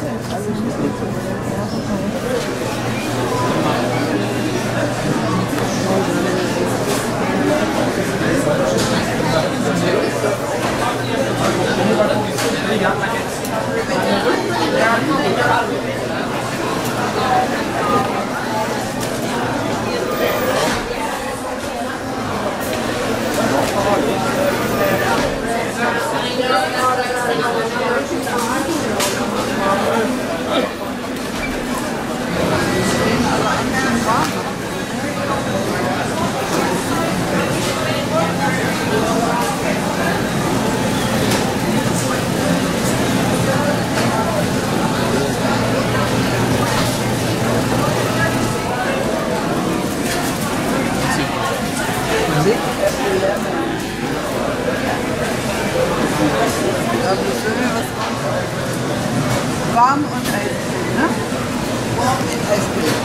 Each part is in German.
Warm und Eiscreme, ne? Warm mit Eiscreme.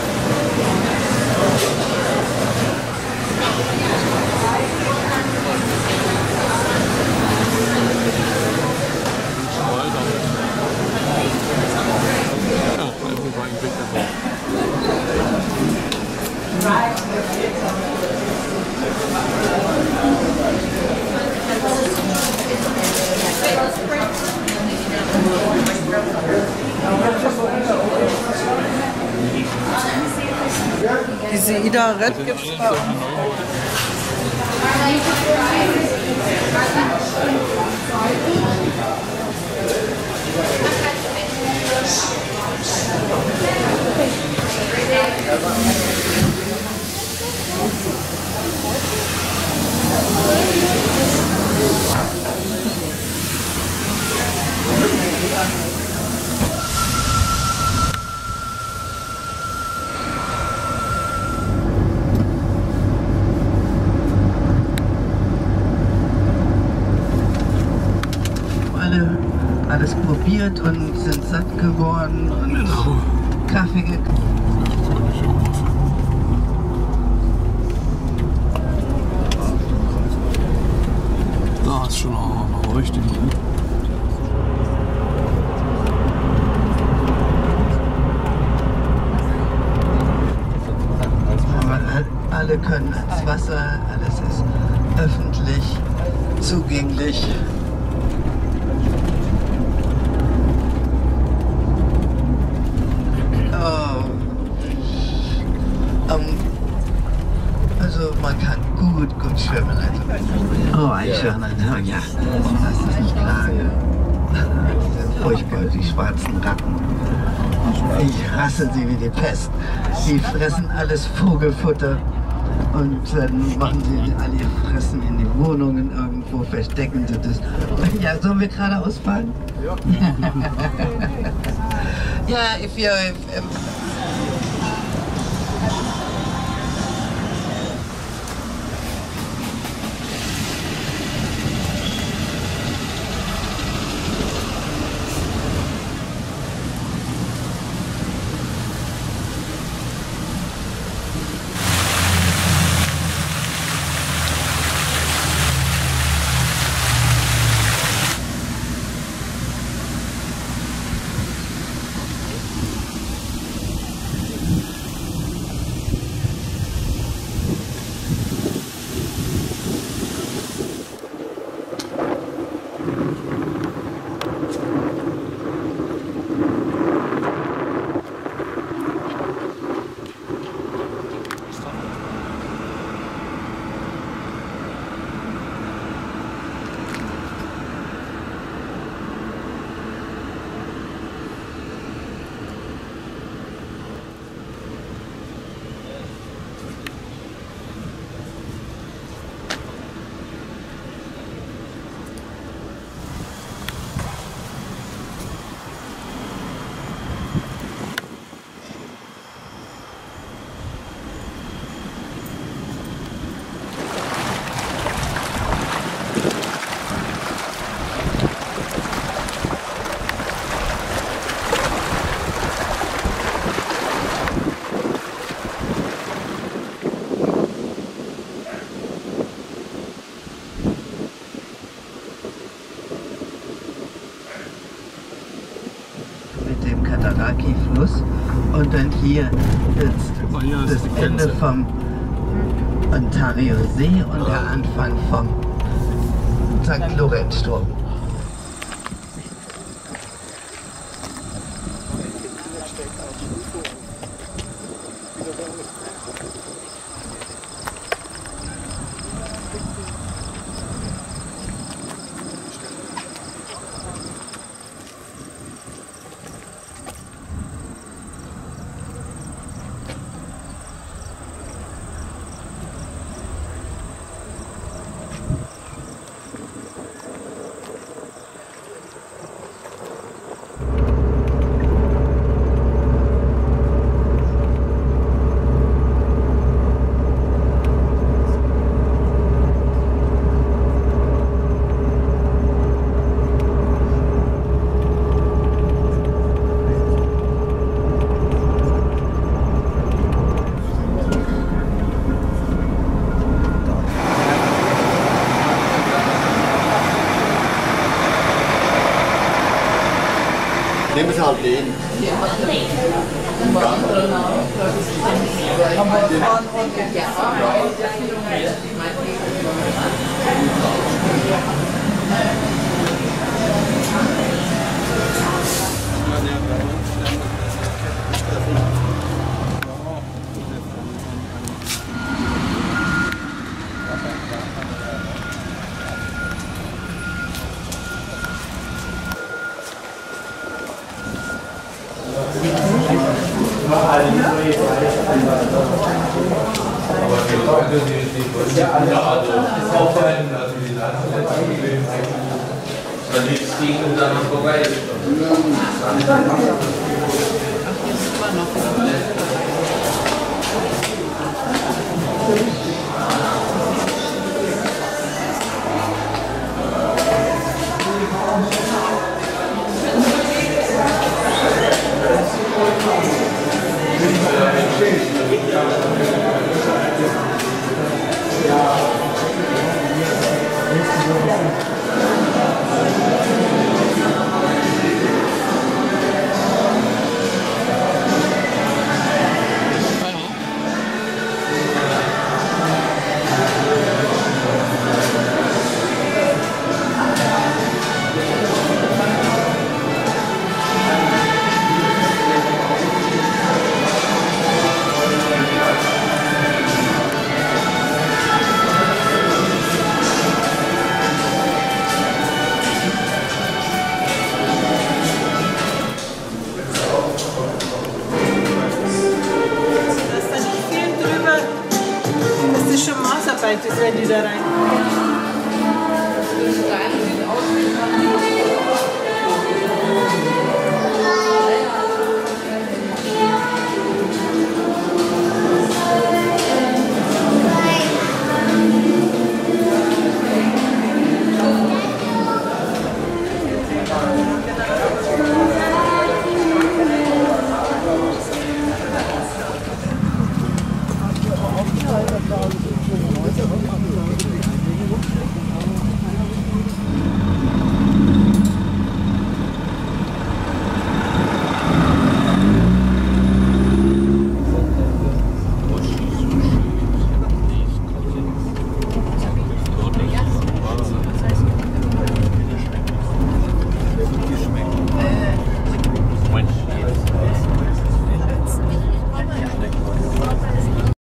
Diese Ida Red gibt es bei uns. Alles probiert und sind satt geworden und genau. Kaffee gekauft. Da ist schon noch richtig gut. Aber alle können ans Wasser, alles ist öffentlich zugänglich. Also man kann gut schwimmen. Also. Oh, Eichhörner, ja, das ist nicht klar. Die sind furchtbar, die schwarzen Ratten. Ich hasse sie wie die Pest. Die fressen alles Vogelfutter und dann machen sie alle ihr Fressen in die Wohnungen irgendwo, verstecken sie das. Ja, sollen wir geradeaus fahren? Ja. Ja, if you're... dem Kataraki-Fluss. Und dann hier ist das Ende vom Ontario-See und der Anfang vom St. Lorenz-Sturm. Nehmen Sie halt den. Wenn die da rein.